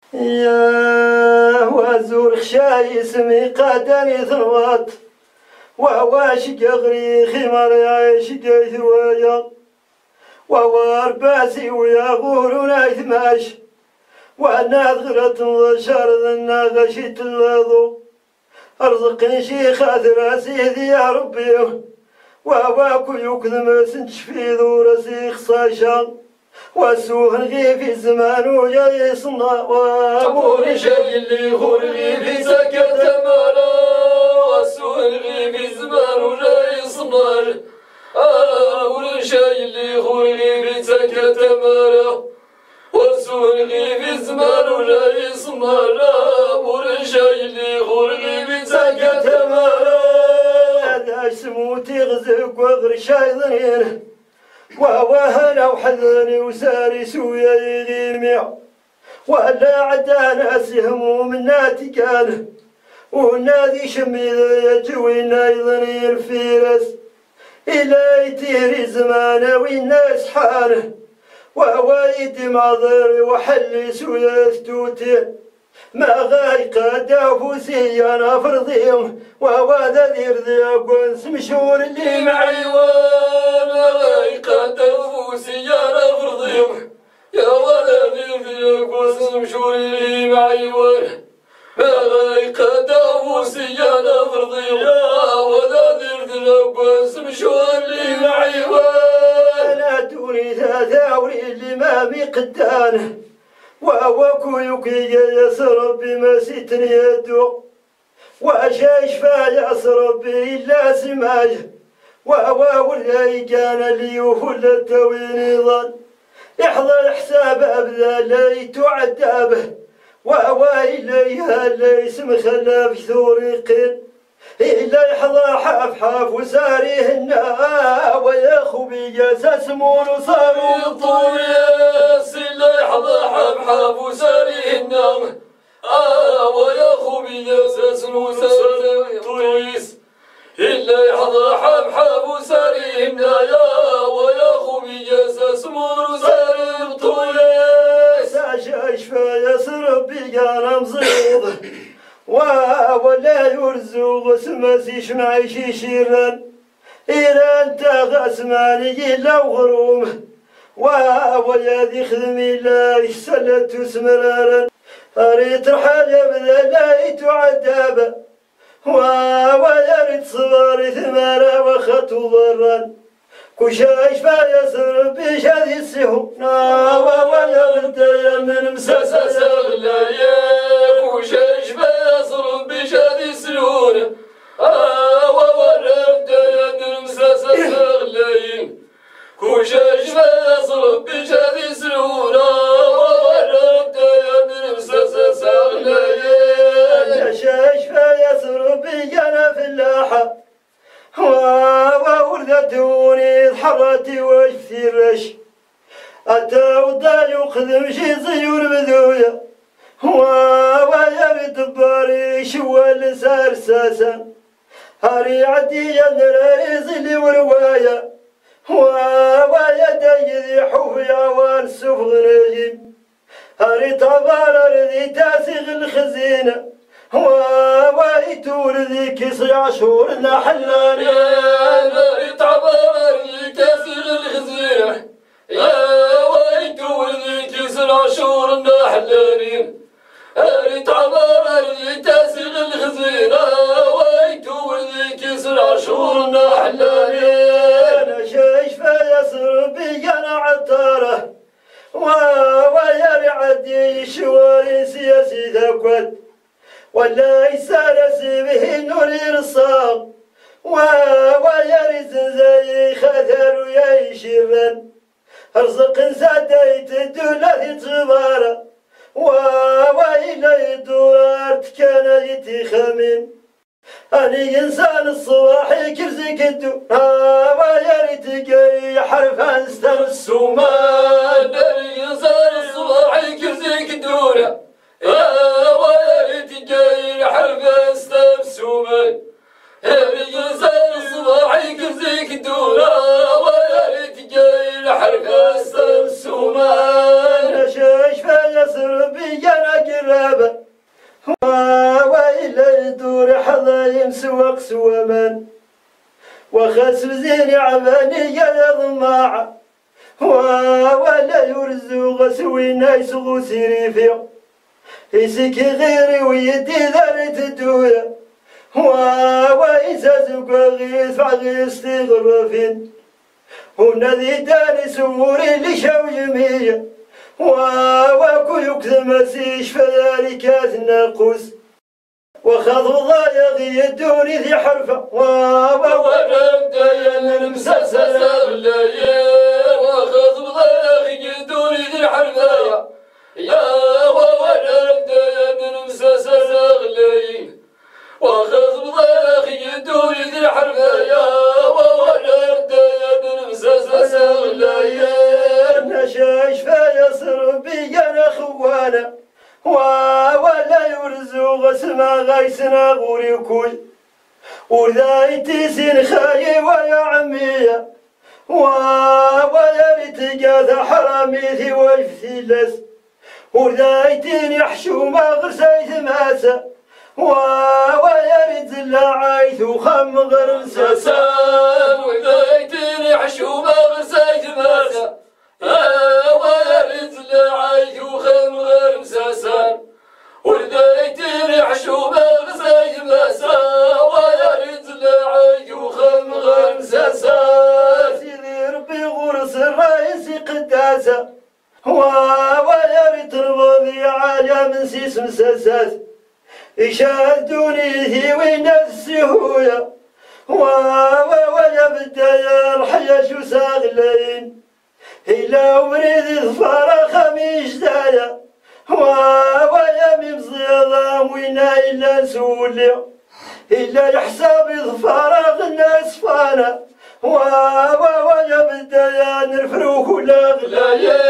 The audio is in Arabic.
يا وزور خشاي اسمي قادني ثروات وواش قغري خمر يعيش ثوايا ووارباسي ويغور نايثماش وناثغرة شرد الناغشت اللذو ارزقني شيخات راسي ذي يا ربي وواكو يكذم سنشفي ذو راسي خصاشا وسوه في الزمان وجاي صنا وابوري شاي اللي خورغي في سكت مالا وسوه في الزمان وجاي صنا وابوري شاي اللي خورغي في سكت مالا وسوه في الزمان وجاي صنا وابوري شاي اللي خورغي في سكت مالا هذا سموتي غزك وغر شاي ظنين ووهنا وحذني وساري سويا يغيمع ولا عدا ناس هموم ناتي كان ونادي شميذ يجوينا يظني الفيرس إلا يتيري زمانه والناس حانه ووايدي معذر وحلي سويا ستوتي ما غايقا دافوسي انا فرضيهم وهذا ذير ذيقونس مشهور اللي معي ما غايقا دافوسي انا فرضيهم يا ولا ذير ذيقونس مشهور اللي معي ما غايقا دافوسي انا فرضيهم يا ولا ذير ذيقونس مشهور اللي معي انا دوني ثاوري اللي ما بقدانه وأوكو يكي يسرب بما ستني يدو وأشاش فا يسرب إلا سماج وأواو اللي كان ليوفل التوين ظن احضر حساب أبدا اللي تعدى به وأواي إليها اللي اسم خلاف ثوريقين إلا يحضر حاف حاف وساريهن وياخو بيجاس سمون وصاروا طويس إلا يحضر حاف حاف وساريهن وياخو بيجاس سمون طويس إلا يحضر حاف حاف وساريهن وياخو بيجاس سمون وصاروا طويس عشاش فيسرب بيجانا مزيض ولا يرزق سمسيش معيشي شيران إيران تغسماني إلا وغروم ويا خدم الله سلت سمرارا أريد رحالة بذا لا يتعذب ويا ريت صباري ثمارا وخطو ضرا كشاش فيسر بيش هذه السهو ويا بنتي من مساسا سغلايا كشاش فيسر بيش هذه السهولة وورد من مساسا سغلايا كشاش فيسر بيش هذه السهولة وورد من مساسا سغلايا كشاش فيسر بيجانا في اللاحة ووردتوني حرتي واشفي الرش أتى ودا يخدم شي زيور بذويا ويا بدباري شوال سار ساسا هاري عدي ينرى زلي وروايا ويا دايذي حوفيا وانسوف غنيم هاري طبال ردي تاسغ الخزينة ويتور ذي كسر عشور نحلاني ناري طبال ردي تاسغ الخزينة ويتور ذي كسر عشور نحلاني ناري طبال ردي تاسغ الخزينة ويتور ذي كسر عشور نحلاني أنا شايش فيسر بيانا عطارة ويا رعدي شواري سياسي ذاكوت ولا يسالس به نور الصام ويرز زي خذر ويشرن ارزق زاديت الدولة تبارة وإلى دورت كان يتخمن أني إنسان الصباح كرزك الدو ويريد جاي حرفا استرسومان أني إنسان الصباح كرزك الدورة ويريد جاي حرفا استرسومان رجال صباحي كرزيك دورة ويا ريت جاي الحرب السومان شاش فيصر بينا قرابة وإلى يدور حظايم سواق سوامان وخسف زين عباني يا ضماعة ولا يرزق سوينا يسغو سيريفيا يسكي غيري ويدي ذريت الدويا وإذا زوق غيث فغيث تغرفين هنا ذي داري سوري لشاو جميع وكو يكثم سيش فذلك الناقوس وخذ ضايق يدوني ذي حرفة ورب دايا مسلسل الليل وخذ ضايق يدوني ذي حرفة يا ورب دايا مسلسل الليل وخذ ضايق يدوني ذي حرفة يا ورب دايا مسلسل الليل نشاش فيصر بينا خوانا ولا يرزق اسمع غيسنا غوري كل وذايتي سين خاي ويا عمية ويا ريت حرامي ويفتي لس وذايتي يحشو ما غرسيت ماسا ويا ريت العايث وخم غرسسان وذايتي يحشو ما غرسيت ماسا ويا ريت العايث وخم غرسسان ولديتني حشومة غزاي مسا ويا ريت العاي وخم غمساسا سيدي ربي غرس الرئيس قداسة ويا ريت رضي عالية من سيس مساسات يشاهدوني ثيوين السهوية ويا بدايا الحياة شو ساغلين إلا وريد ظفار خميش دايا ويا ممزيضا وينا إلا نسولي إلا الحساب ظفار الناس فانا ويا بدايا نرفروك ولا غلايا